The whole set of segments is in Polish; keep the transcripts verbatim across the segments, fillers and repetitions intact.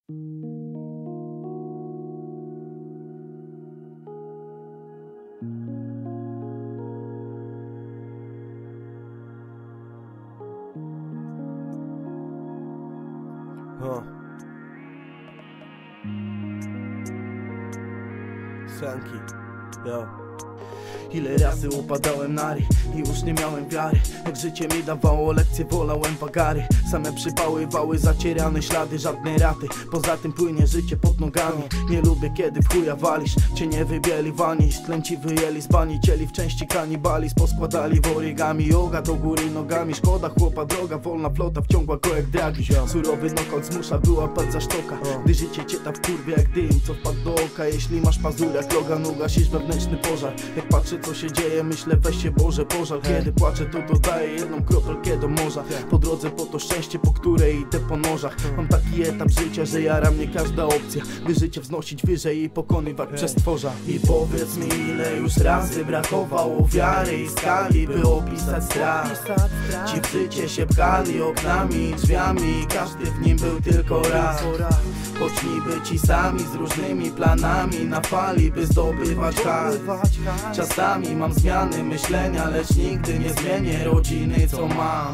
Huh. Sanki, yo. Ile razy upadałem na ryj i już nie miałem wiary. Jak życie mi dawało lekcje, wolałem wagary. Same przypały, wały, zacierane ślady, żadnej raty. Poza tym płynie życie pod nogami. Nie lubię kiedy w chuja walisz. Cię nie wybieli wani, klęci wyjęli z bani. Cieli w części kanibalizm, poskładali w origami. Joga do góry nogami, szkoda chłopa, droga wolna, flota wciągła go jak dragi. Surowy knockout zmusza wyłapać za sztoka, gdy życie cię ta wkurwia jak dym, co wpadł do oka. Jeśli masz pazur jak Logan, ugasisz wewnętrzny pożar. Jak patrzę co się dzieje, myślę weź się Boże pożal. Kiedy płaczę to dodaję jedną kropelkę do morza. Po drodze po to szczęście, po której idę po nożach. Mam taki etap życia, że jara mnie każda opcja, by życie wznosić wyżej i pokonywać przez tworza. I powiedz mi ile już razy brakowało wiary i skali, by opisać strach. Ci w życie się pchali oknami i drzwiami, każdy w nim był tylko raz. Choć niby ci sami z różnymi planami na fali, by zdobywać hajs. Czasami mam zmiany myślenia, lecz nigdy nie zmienię rodziny co mam.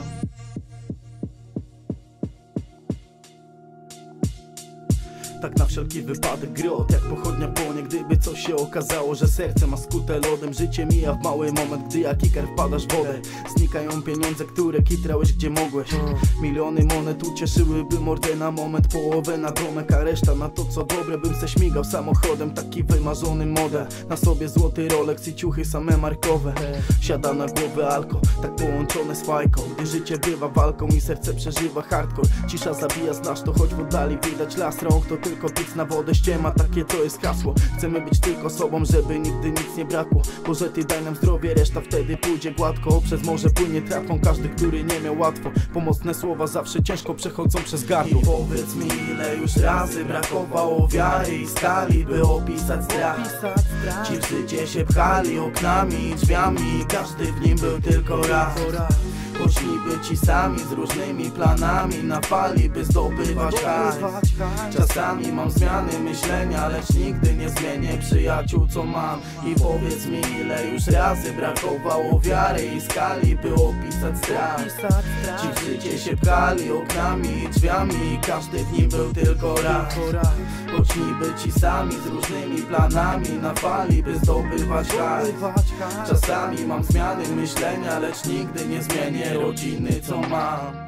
Tak na wszelki wypadek grot, jak pochodnia płonie. Gdyby coś się okazało, że serce ma skute lodem. Życie mija w mały moment, gdy jak iker wpadasz w wodę. Znikają pieniądze, które kitrałeś gdzie mogłeś. Miliony monet ucieszyłyby mordę na moment. Połowę na domek, a reszta na to co dobre. Bym se śmigał samochodem, taki wymarzony model. Na sobie złoty Rolex i ciuchy same markowe. Siada na głowę alko, tak połączone z fajką. Gdy życie bywa walką i serce przeżywa hardcore. Cisza zabija, znasz to, choć w oddali widać las rąk. To tylko pic na wodę, ściema, takie to jest hasło. Chcemy być tylko sobą, żeby nigdy nic nie brakło. Boże ty daj nam zdrowie, reszta wtedy pójdzie gładko. Przez morze płynie tratwą każdy, który nie miał łatwo. Pomocne słowa zawsze ciężko przechodzą przez gardło. I powiedz mi ile już razy brakowało wiary i skali, by opisać strach. Ci w życie się pchali oknami i drzwiami, każdy w nim był tylko raz. Choć niby ci sami z różnymi planami na fali, by zdobywać hajs. Czasami mam zmiany myślenia, lecz nigdy nie zmienię przyjaciół co mam. I powiedz mi ile już razy brakowało wiary i skali, by opisać strach. Ci w życie się pchali oknami i drzwiami, każdy w nim był tylko raz. Choć niby ci sami z różnymi planami na fali, by zdobywać hajs. Czasami mam zmiany myślenia, lecz nigdy nie zmienię rodziny co mam.